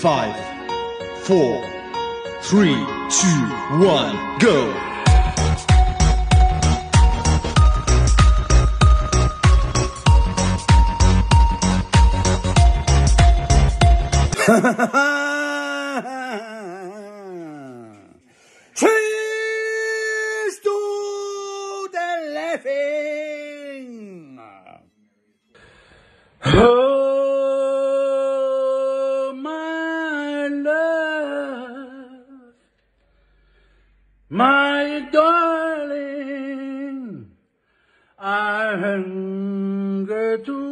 5, 4, 3, 2, 1, go! Cheers to the living! Oh, my love, my darling, I hunger to